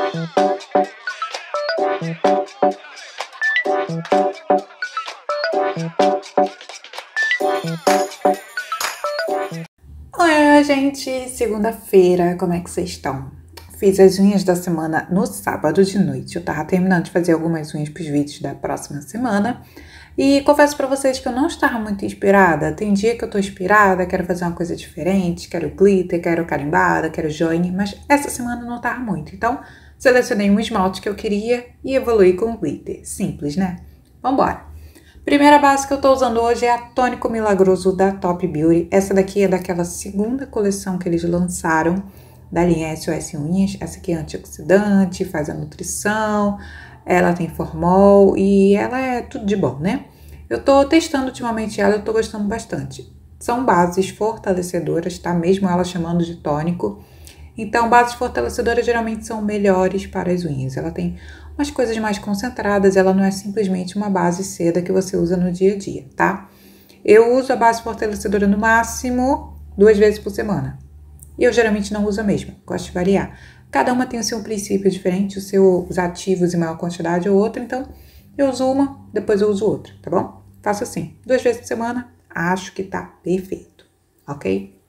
Oi, gente! Segunda-feira, como é que vocês estão? Fiz as unhas da semana no sábado de noite. Eu tava terminando de fazer algumas unhas pros vídeos da próxima semana. E confesso pra vocês que eu não estava muito inspirada. Tem dia que eu tô inspirada, quero fazer uma coisa diferente, quero glitter, quero carimbada, quero join, mas essa semana não tava muito. Então, selecionei um esmalte que eu queria e evoluí com o glitter. Simples, né? Vambora! Primeira base que eu tô usando hoje é a Tônico Milagroso da Top Beauty. Essa daqui é daquela segunda coleção que eles lançaram da linha SOS Unhas. Essa aqui é antioxidante, faz a nutrição, ela tem formol e ela é tudo de bom, né? Eu tô testando ultimamente ela, eu tô gostando bastante. São bases fortalecedoras, tá? Mesmo ela chamando de tônico. Então, bases fortalecedoras geralmente são melhores para as unhas. Ela tem umas coisas mais concentradas, ela não é simplesmente uma base seda que você usa no dia a dia, tá? Eu uso a base fortalecedora no máximo 2 vezes por semana. E eu geralmente não uso a mesma, gosto de variar. Cada uma tem o seu princípio diferente, os seus ativos em maior quantidade ou outra, então eu uso uma, depois eu uso outra, tá bom? Faço assim, 2 vezes por semana, acho que tá perfeito, ok?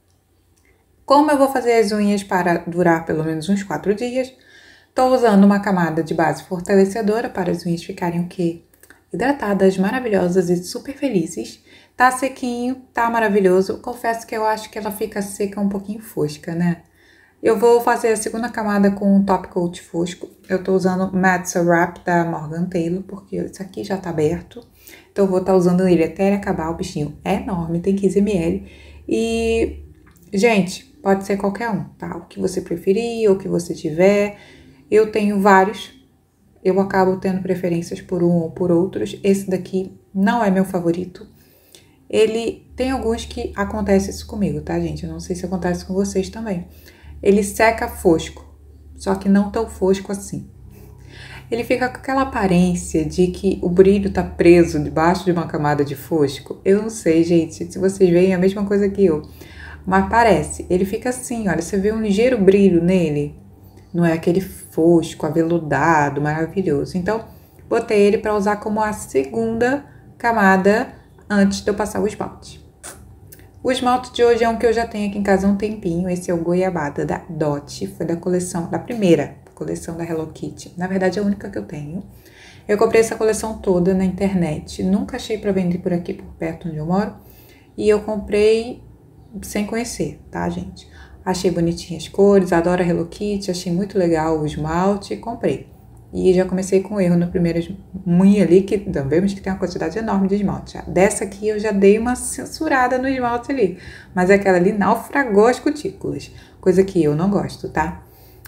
Como eu vou fazer as unhas para durar pelo menos uns 4 dias, tô usando uma camada de base fortalecedora para as unhas ficarem o quê? Hidratadas, maravilhosas e super felizes. Tá sequinho, tá maravilhoso. Confesso que eu acho que ela fica seca um pouquinho fosca, né? Eu vou fazer a segunda camada com um top coat fosco. Eu tô usando Matte Wrap da Morgan Taylor, porque esse aqui já tá aberto. Então eu vou estar usando ele até ele acabar. O bichinho é enorme, tem 15 ml. E, gente, pode ser qualquer um, tá? O que você preferir, ou o que você tiver. Eu tenho vários. Eu acabo tendo preferências por um ou por outros. Esse daqui não é meu favorito. Ele tem alguns que acontece isso comigo, tá, gente? Eu não sei se acontece com vocês também. Ele seca fosco, só que não tão fosco assim. Ele fica com aquela aparência de que o brilho tá preso debaixo de uma camada de fosco. Eu não sei, gente, se vocês veem a mesma coisa que eu. Mas parece, ele fica assim, olha, você vê um ligeiro brilho nele. Não é aquele fosco, aveludado, maravilhoso. Então, botei ele para usar como a segunda camada antes de eu passar o esmalte. O esmalte de hoje é um que eu já tenho aqui em casa há um tempinho. Esse é o Goiabada da Dot. Foi da coleção, da primeira coleção da Hello Kitty. Na verdade, é a única que eu tenho. Eu comprei essa coleção toda na internet. Nunca achei para vender por aqui, por perto onde eu moro. E eu comprei sem conhecer, tá, gente? Achei bonitinhas as cores, adoro a Hello Kitty, achei muito legal o esmalte e comprei. E já comecei com erro no primeiro unha ali, que vemos que tem uma quantidade enorme de esmalte. Dessa aqui eu já dei uma censurada no esmalte ali, mas aquela ali naufragou as cutículas, coisa que eu não gosto, tá?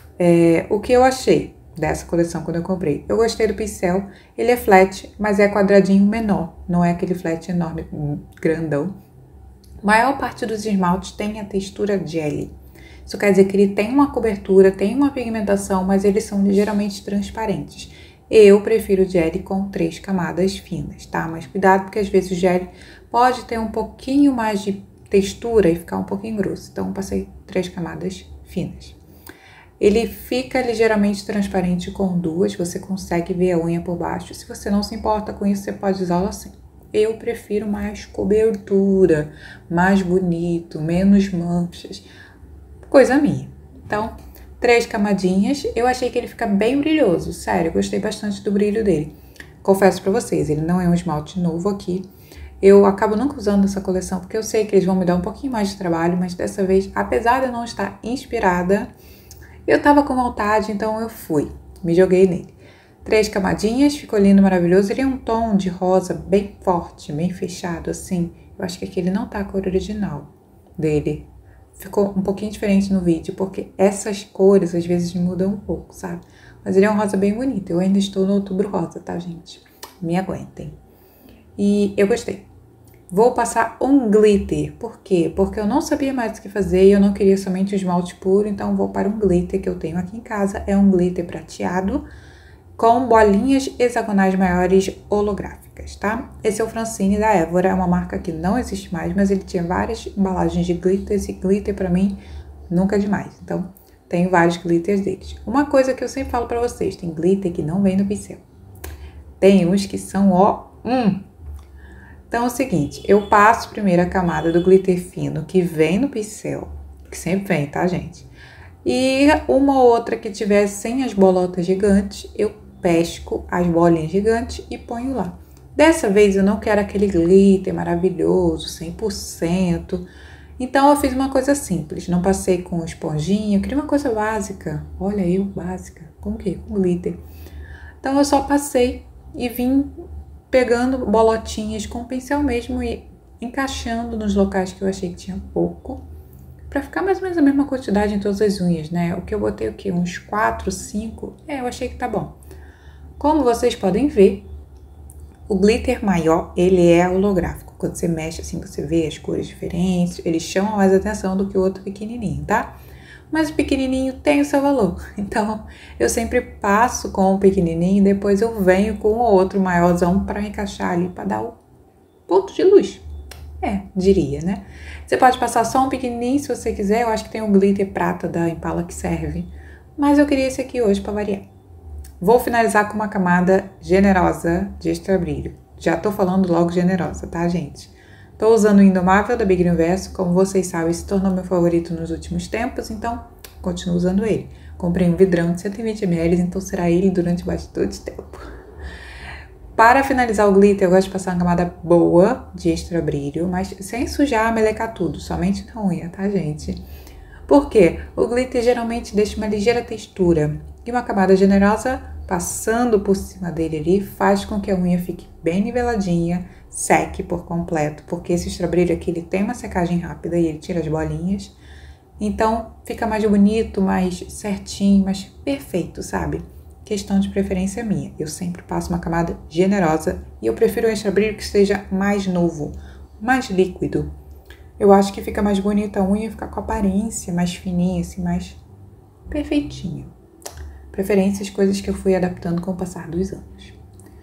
O que eu achei dessa coleção quando eu comprei? Eu gostei do pincel, ele é flat, mas é quadradinho menor, não é aquele flat enorme, grandão. A maior parte dos esmaltes tem a textura jelly. Isso quer dizer que ele tem uma cobertura, tem uma pigmentação, mas eles são ligeiramente transparentes. Eu prefiro jelly com 3 camadas finas, tá? Mas cuidado, porque às vezes o jelly pode ter um pouquinho mais de textura e ficar um pouquinho grosso. Então, eu passei 3 camadas finas. Ele fica ligeiramente transparente com 2, você consegue ver a unha por baixo. Se você não se importa com isso, você pode usá-lo assim. Eu prefiro mais cobertura, mais bonito, menos manchas. Coisa minha. Então, 3 camadinhas. Eu achei que ele fica bem brilhoso. Sério, eu gostei bastante do brilho dele. Confesso pra vocês, ele não é um esmalte novo aqui. Eu acabo nunca usando essa coleção, porque eu sei que eles vão me dar um pouquinho mais de trabalho, mas dessa vez, apesar de eu não estar inspirada, eu tava com vontade, então eu fui. Me joguei nele. 3 camadinhas, ficou lindo, maravilhoso. Ele é um tom de rosa bem forte, bem fechado, assim. Eu acho que aqui ele não tá a cor original dele. Ficou um pouquinho diferente no vídeo, porque essas cores às vezes mudam um pouco, sabe? Mas ele é um rosa bem bonito. Eu ainda estou no outubro rosa, tá, gente? Me aguentem. E eu gostei. Vou passar um glitter. Por quê? Porque eu não sabia mais o que fazer e eu não queria somente o esmalte puro, então vou para um glitter que eu tenho aqui em casa. É um glitter prateado com bolinhas hexagonais maiores holográficas, tá? Esse é o Francine da Évora, é uma marca que não existe mais, mas ele tinha várias embalagens de glitters e glitter pra mim nunca é demais. Então, Tenho vários glitters deles. Uma coisa que eu sempre falo pra vocês, tem glitter que não vem no pincel. Tem uns que são Então é o seguinte, eu passo primeiro a camada do glitter fino que vem no pincel, que sempre vem, tá, gente? E uma ou outra que tiver sem as bolotas gigantes, eu pesco as bolinhas gigantes e ponho lá. Dessa vez eu não quero aquele glitter maravilhoso, 100%. Então eu fiz uma coisa simples, não passei com esponjinha, eu queria uma coisa básica. Olha eu, básica, com o quê? Com glitter. Então eu só passei e vim pegando bolotinhas com o pincel mesmo e encaixando nos locais que eu achei que tinha pouco. Pra ficar mais ou menos a mesma quantidade em todas as unhas, né? O que eu botei o quê? Uns 4, 5? Eu achei que tá bom. Como vocês podem ver, o glitter maior, ele é holográfico. Quando você mexe assim, você vê as cores diferentes, eles chamam mais atenção do que o outro pequenininho, tá? Mas o pequenininho tem o seu valor. Então, eu sempre passo com o pequenininho e depois eu venho com o outro maiorzão pra encaixar ali, pra dar o ponto de luz. Diria, né? Você pode passar só um pequenininho se você quiser. Eu acho que tem o glitter prata da Impala que serve. Mas eu queria esse aqui hoje para variar. Vou finalizar com uma camada generosa de extra brilho. Já tô falando logo generosa, tá, gente? Tô usando o Indomável da Big Universo. Como vocês sabem, se tornou meu favorito nos últimos tempos, então continuo usando ele. Comprei um vidrão de 120 ml, então será ele durante bastante tempo. Para finalizar o glitter, eu gosto de passar uma camada boa de extra brilho, mas sem sujar, melecar tudo, somente na unha, tá, gente? Por quê? O glitter geralmente deixa uma ligeira textura e uma camada generosa passando por cima dele ali faz com que a unha fique bem niveladinha, seque por completo, porque esse extra brilho aqui ele tem uma secagem rápida e ele tira as bolinhas, então fica mais bonito, mais certinho, mais perfeito, sabe? Questão de preferência minha. Eu sempre passo uma camada generosa e eu prefiro o extra brilho que esteja mais novo, mais líquido. Eu acho que fica mais bonita a unha, fica com a aparência mais fininha, assim, mais perfeitinha. Preferências, coisas que eu fui adaptando com o passar dos anos.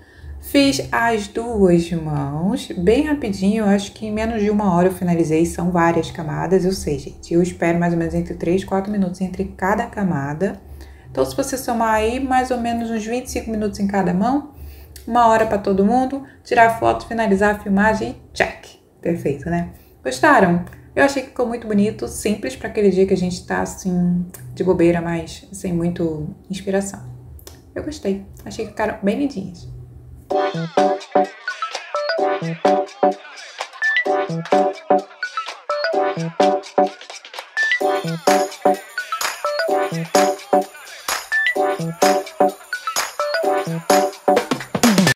Fiz as duas mãos, bem rapidinho, eu acho que em menos de 1 hora eu finalizei, são várias camadas, eu sei, gente. Eu espero mais ou menos entre 3 e 4 minutos entre cada camada. Então, se você somar aí, mais ou menos uns 25 minutos em cada mão, 1 hora para todo mundo, tirar foto, finalizar a filmagem e check. Perfeito, né? Gostaram? Eu achei que ficou muito bonito, simples para aquele dia que a gente tá assim, de bobeira, mas sem muito inspiração. Eu gostei, achei que ficaram bem lindinhas. Thank you.